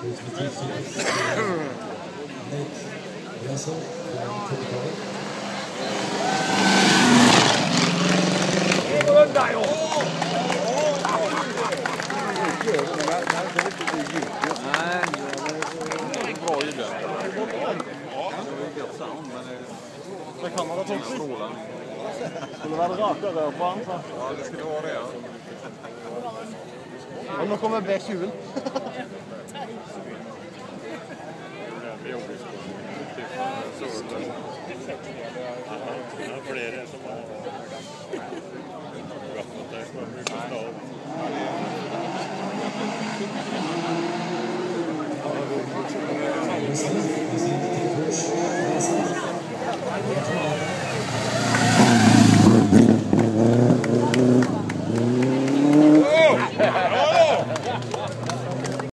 Det kan man ha tagit strålen. Skulle vara raka rör på han, så. Ja, det skulle vara det, ja. Och nu kommer bäst hjul. För det är det som har vattnat där som har mycket stav.